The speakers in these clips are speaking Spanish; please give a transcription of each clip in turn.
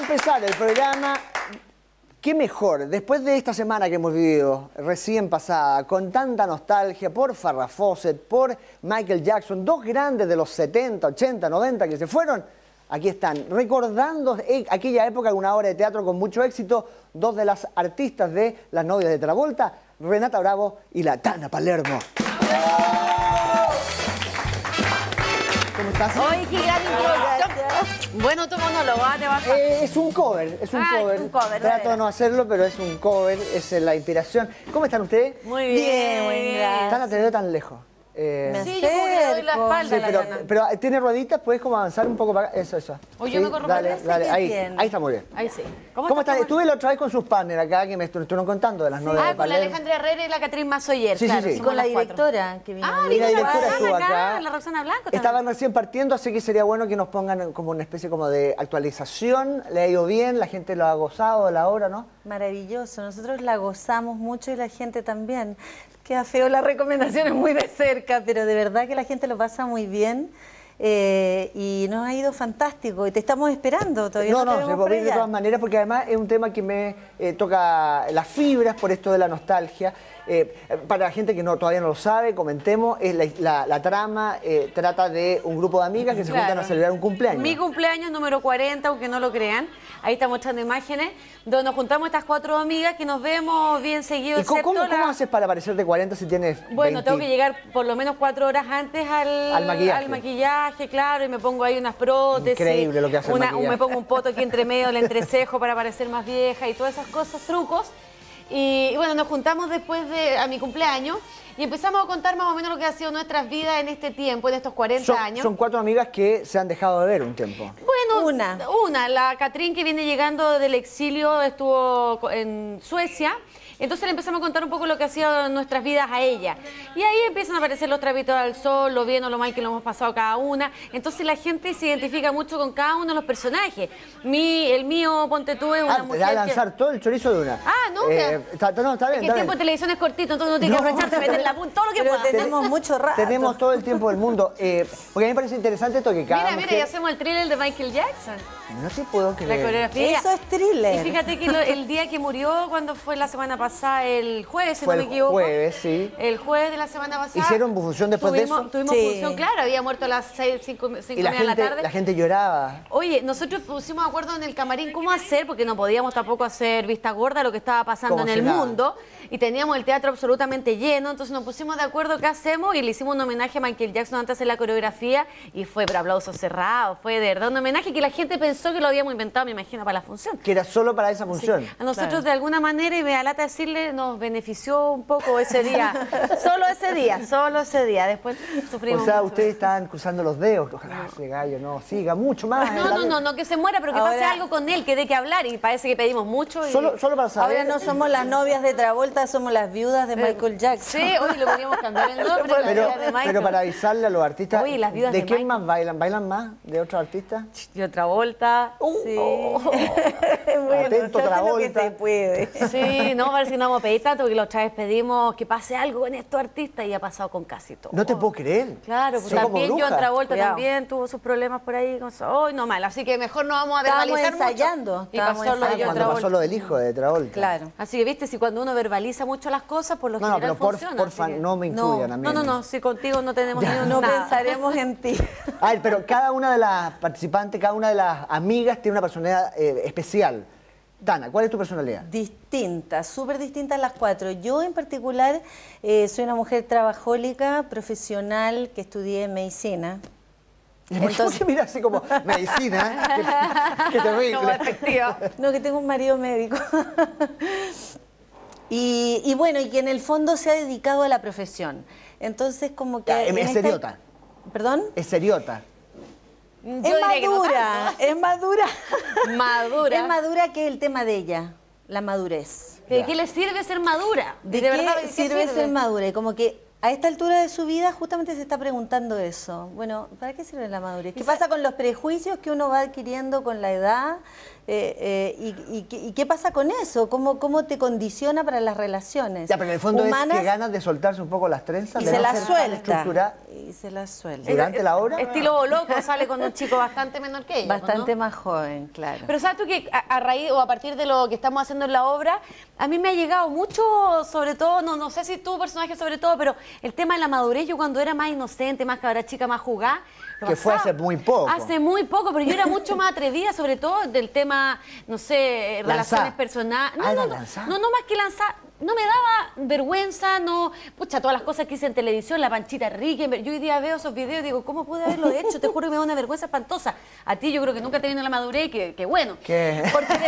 empezar el programa, qué mejor, después de esta semana que hemos vivido, recién pasada, con tanta nostalgia por Farrah Fawcett, por Michael Jackson, dos grandes de los 70, 80, 90 que se fueron, aquí están, recordando aquella época de una obra de teatro con mucho éxito, dos de las artistas de Las novias de Travolta, Renata Bravo y la Tana Palermo. ¿Cómo estás? ¡Ay, qué gran introducción! Bueno, tu monólogo, te vas a... Es un cover, es un cover. Es un cover. Trato de no hacerlo, pero es un cover, es la inspiración. ¿Cómo están ustedes? Muy bien, muy bien. Tana, te veo tan lejos. Sí, yo como que le doy la espalda a la Tana. Pero tiene rueditas, ¿puedes como avanzar un poco para acá? Eso. O yo me corro para atrás. Dale, ahí está muy bien. Ahí sí. ¿Cómo estás? Estuve la otra vez con sus partners acá, que me estuvieron contando de las novias de con la Palermo. Alejandra Herrera y la Catherine Mazoyer, Sí, claro. sí. Y Con la directora que vino. Y la directora estuvo acá, acá. la Roxana Blanco también. Estaban recién partiendo, así que sería bueno que nos pongan como una especie como de actualización. Le ha ido bien, la gente lo ha gozado de la obra, ¿no? Maravilloso, nosotros la gozamos mucho y la gente también. Queda feo las recomendaciones muy de cerca, pero de verdad que la gente lo pasa muy bien. Y nos ha ido fantástico y te estamos esperando todavía. No, se puede ir de todas maneras porque además es un tema que me toca las fibras por esto de la nostalgia. Para la gente que todavía no lo sabe, comentemos, la trama trata de un grupo de amigas que se juntan a celebrar un cumpleaños. Mi cumpleaños número 40, aunque no lo crean. Ahí está mostrando imágenes donde nos juntamos estas 4 amigas que nos vemos bien seguido. ¿Y cómo haces para parecer de 40 si tienes 20? Tengo que llegar por lo menos 4 horas antes al maquillaje, claro, y me pongo ahí unas prótesis. Increíble lo que hace el maquillaje. Me pongo un poto aquí entre medio del entrecejo para parecer más vieja y todas esas cosas, trucos. Y bueno, nos juntamos después a mi cumpleaños y empezamos a contar más o menos lo que ha sido nuestras vidas en este tiempo, en estos 40 años. Son 4 amigas que se han dejado de ver un tiempo. Bueno, una, la Catherine que viene llegando del exilio, estuvo en Suecia. Entonces le empezamos a contar un poco lo que ha sido nuestras vidas a ella. Y ahí empiezan a aparecer los trapitos al sol, lo bien o lo mal que lo hemos pasado cada una. Entonces la gente se identifica mucho con cada uno de los personajes. El mío, ponte tú, es una mujer te va a lanzar todo el chorizo de una. No, está bien. Es que el tiempo de televisión es cortito, entonces no tienes que aprovecharte, meter la punta, todo lo que puedas. Tenemos mucho rato. Tenemos todo el tiempo del mundo. Porque a mí me parece interesante esto que cada Mira, ya hacemos el thriller de Michael Jackson. No te puedo creer. La coreografía. Eso es thriller. Y fíjate que el día que murió, cuando fue la semana pasada, el jueves, si no me El equivoco. jueves, sí. El jueves de la semana pasada. ¿Hicieron función después de eso? Tuvimos función, claro. Había muerto a las 5 de la tarde. La gente lloraba. Oye, nosotros pusimos de acuerdo en el camarín cómo hacer, porque no podíamos tampoco hacer vista gorda de lo que estaba pasando en el mundo. Y teníamos el teatro absolutamente lleno, entonces nos pusimos de acuerdo qué hacemos y le hicimos un homenaje a Michael Jackson antes de hacer la coreografía y fue por aplausos cerrados, fue de verdad un homenaje que la gente pensó que lo habíamos inventado, me imagino, para la función. Que era solo para esa función. Sí. A nosotros de alguna manera, y me da lata decirle, nos benefició un poco ese día. Solo ese día. Después sufrimos O sea, mucho. Ustedes estaban cruzando los dedos. Ojalá ese gallo no siga mucho más. No, que se muera, pero que pase algo con él, que dé que hablar. Y parece que pedimos mucho. Y... Solo para saber. Ahora no somos las novias de Travolta, somos las viudas de Michael Jackson. Sí, hoy le podríamos cambiar el nombre. Pero para avisarle a los artistas, Oye, las viudas ¿de quién más bailan? ¿Bailan más de otros artistas? De Travolta. Sí. Bueno, atento, Travolta. Se puede. Sí, no, a ver si no vamos a pedir tanto, porque la otra vez pedimos que pase algo con estos artistas y ha pasado con casi todo. No te puedo creer. Claro, pues también John Travolta también tuvo sus problemas por ahí. No mal, así que mejor no vamos a verbalizar mucho. Y pasó lo de John Cuando pasó lo del hijo de Travolta. Claro. Así que, viste, si cuando uno verbaliza mucho las cosas, por lo general funciona. Porfa, no me incluyan a mí. No, si contigo no tenemos ni No pensaremos en ti. A ver, pero cada una de las participantes, cada una de las amigas tiene una personalidad especial. Tana, ¿cuál es tu personalidad? Distinta, súper distinta a las 4. Yo en particular soy una mujer trabajólica, profesional, que estudié medicina. Entonces, se mira así como medicina? Qué terrible. Como efectiva. No, que tengo un marido médico. Y bueno, y que en el fondo se ha dedicado a la profesión. Entonces, como que... Es seriota. ¿Perdón? Es seriota. Es madura, es madura. Madura. Es madura, que es el tema de ella, la madurez. ¿De qué le sirve ser madura? ¿De qué sirve ser madura? Y como que A esta altura de su vida justamente se está preguntando eso. Bueno, ¿para qué sirve la madurez? ¿Qué pasa con los prejuicios que uno va adquiriendo con la edad? ¿Y qué pasa con eso? ¿Cómo te condiciona para las relaciones Ya, pero en el fondo humanas? es que ganas de soltarse un poco las trenzas. Y de se no las ser tan suelta. estructurada. Y se las suelta. ¿Durante la obra? Estilo loco, sale con un chico bastante menor que ella. Bastante ¿no? más joven, claro. Pero sabes tú que a raíz o a partir de lo que estamos haciendo en la obra, a mí me ha llegado mucho, sobre todo, no sé si tu personaje sobre todo, pero el tema de la madurez, yo cuando era más inocente, más cabra chica, más jugada. Que fue hace muy poco. Hace muy poco, pero yo era mucho más atrevida, sobre todo del tema, no sé, relaciones personales. ¿La No, lanzá? no más que lanzar. No me daba vergüenza, no, pucha, todas las cosas que hice en televisión, la Panchita Rique, yo hoy día veo esos videos y digo, ¿cómo pude haberlo hecho? Te juro que me da una vergüenza espantosa. A ti yo creo que nunca te viene la madurez, que bueno. ¿Qué?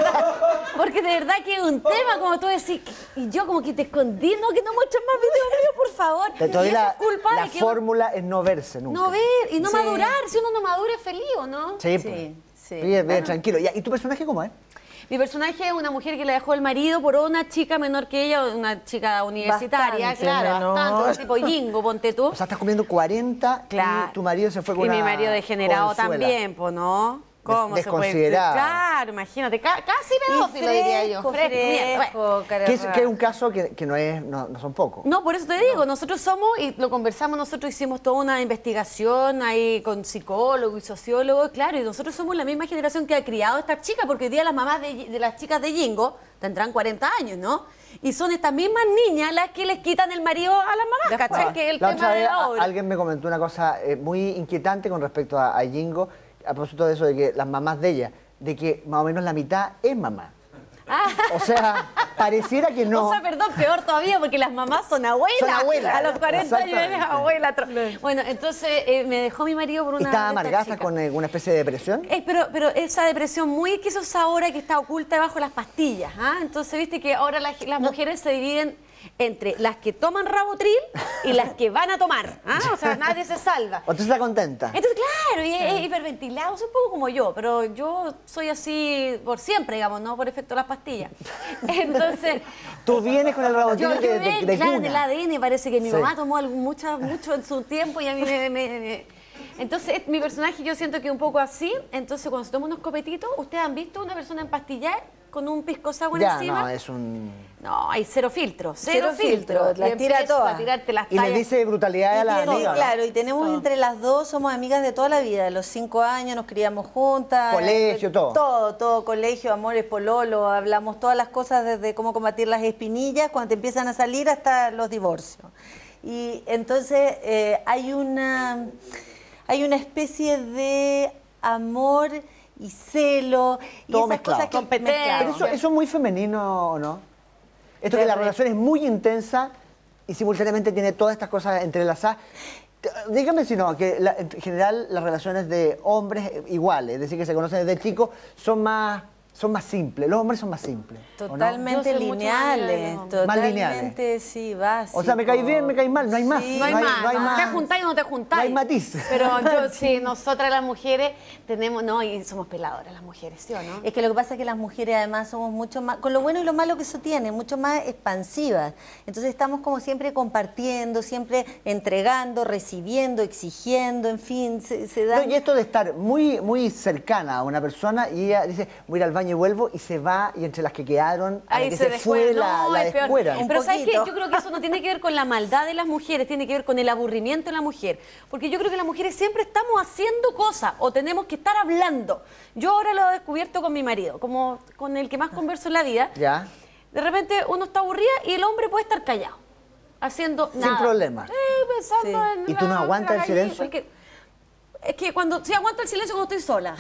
Porque de verdad que es un tema, como tú decís, y yo como que te escondí, no, que no muestres más videos míos, por favor. Te doy Y eso es culpa la de que fórmula es no verse nunca. no ver y no Sí. madurar, si uno no madura es feliz, ¿o no? Sí, Sí, pues. sí. Bien, tranquilo. ¿Y tu personaje cómo es? Mi personaje es una mujer que le dejó el marido por una chica menor que ella, una chica universitaria, Bastante claro, menor. bastante, tipo Jingo, ponte tú. O sea, estás comiendo 40 Claro. y tu marido se fue con Y una mi marido degenerado jovenzuela. también, pues, ¿no? ¿Cómo se puede? Desconsiderado. Claro, imagínate, casi pedófilo, diría yo. Fresco, Mierda, bueno. Que es un caso que no son pocos. No, por eso te digo, nosotros somos, y lo conversamos, nosotros hicimos toda una investigación ahí con psicólogos y sociólogos, claro, y nosotros somos la misma generación que ha criado a estas chicas, porque hoy día las mamás de las chicas de Jingo tendrán 40 años, ¿no? Y son estas mismas niñas las que les quitan el marido a las mamás, ¿cachai? Que es el La tema otra de vez la obra. alguien me comentó una cosa muy inquietante con respecto a Jingo, a propósito de eso de que las mamás de ella, de que más o menos la mitad es mamá. O sea, pareciera que no. O sea, perdón, peor todavía, porque las mamás son abuelas. Son abuelas. A los 40 años eres Exactamente. abuela. Bueno, entonces me dejó mi marido por ¿Y una... estás de estas amargada? ¿Estás chicas. con una especie de depresión? Pero esa depresión muy que se usa ahora, que está oculta debajo de las pastillas. ¿Ah? Entonces, viste que ahora las mujeres se dividen entre las que toman Rabotril y las que van a tomar. ¿Ah? O sea, nadie se salva. ¿O tú estás contenta? Entonces, claro, y es hiperventilado, es un poco como yo, pero yo soy así por siempre, digamos, no por efecto de las pastillas. Entonces, Tú vienes con el rabotín yo de claro, en cuna. el ADN parece que mi Sí. mamá tomó mucho en su tiempo y a mí Entonces, mi personaje yo siento que es un poco así, entonces cuando se toma unos copetitos, ¿ustedes han visto una persona empastillar con un pisco sour Ya, encima? no, es un... No, hay cero filtro, Cero filtro, las Y tira empieza todas. a tirarte las Y le tallas. dice brutalidad a la tiene- amiga, ¿no? claro, y tenemos entre las dos, somos amigas de toda la vida, de los 5 años nos criamos juntas. Colegio, todo. Todo, colegio, amores, pololo, hablamos todas las cosas desde cómo combatir las espinillas cuando te empiezan a salir hasta los divorcios. Y entonces hay una especie de amor y celo y Todo esas mezclado. cosas que Competencia. Pero eso es muy femenino, ¿o no? Esto que De la re- relación es muy intensa y simultáneamente tiene todas estas cosas entrelazadas. Dígame si no, que en general las relaciones de hombres iguales, es decir, que se conocen desde chicos, son más simples. Los hombres son más simples. ¿o no? totalmente Yo soy mucho más lineal, lineales, ¿no? Más lineales. totalmente, sí, básicos. O sea, me cae bien, me cae mal, no hay más. Sí. No hay más, no hay más. ¿te juntáis o no te juntáis? No hay matiz. Pero yo, sí, nosotras las mujeres tenemos, no, y somos peladoras las mujeres, ¿sí o no? Es que lo que pasa es que las mujeres además somos mucho más, con lo bueno y lo malo que eso tiene, mucho más expansivas. Entonces estamos como siempre compartiendo, siempre entregando, recibiendo, exigiendo, en fin, se da... No, y esto de estar muy cercana a una persona y ella dice, voy a ir al baño y vuelvo, y se va, y entre las que quedaron, a la Ahí que se fue descuera, no, la es peor. descueran. Pero ¿sabes qué? poquito. Yo creo que eso no tiene que ver con la maldad de las mujeres, tiene que ver con el aburrimiento de la mujer. Porque yo creo que las mujeres siempre estamos haciendo cosas o tenemos que estar hablando. Yo ahora lo he descubierto con mi marido, como con el que más converso en la vida. ¿Ya? De repente uno está aburrida y el hombre puede estar callado, haciendo Sin nada. problema. Pensando Sí. en ¿Y tú no la aguantas el gallina, silencio? porque- es que cuando sí aguanto el silencio cuando estoy sola.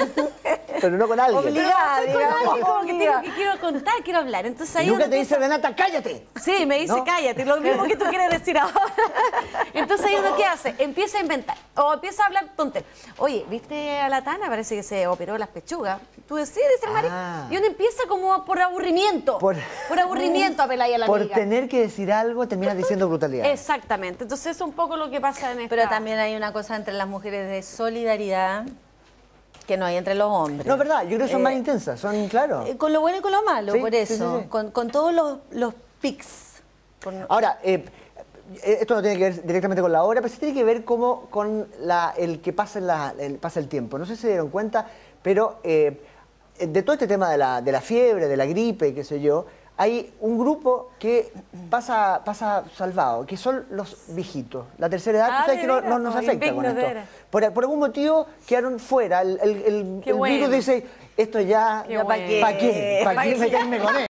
Pero no con alguien. Obligada, Estoy con digamos, alguien, como que obligada. tengo que quiero contar, quiero hablar. Entonces ahí Y nunca uno te dice, empieza- Renata, cállate. Sí, me dice ¿No? cállate, lo mismo que tú quieres decir ahora. Entonces ahí uno, ¿qué hace? Empieza a inventar o empieza a hablar tonterías. Oye, ¿viste a la Tana? Parece que se operó las pechugas. Tú decís, dice el marido. Ah. Y uno empieza como por aburrimiento. Por- Por aburrimiento a pelar a la Por amiga. tener que decir algo, terminas diciendo brutalidad. Exactamente. Entonces eso es un poco lo que pasa en esta... Pero también hay una cosa entre las mujeres de solidaridad que no hay entre los hombres. No, es verdad, yo creo que son más intensas, son, claro. Con lo bueno y con lo malo, Sí, por sí, eso. sí, sí. Con todos los pics. Ahora, esto no tiene que ver directamente con la obra, pero sí tiene que ver como con el que pasa, pasa el tiempo. No sé si se dieron cuenta, pero de todo este tema de la fiebre, de la gripe, qué sé yo, hay un grupo que pasa salvado, que son los viejitos. La tercera edad, tú sabes que no nos afecta con esto. Por algún motivo quedaron fuera. El virus dice, esto ya, ¿para qué? ¿Para qué meterme con él?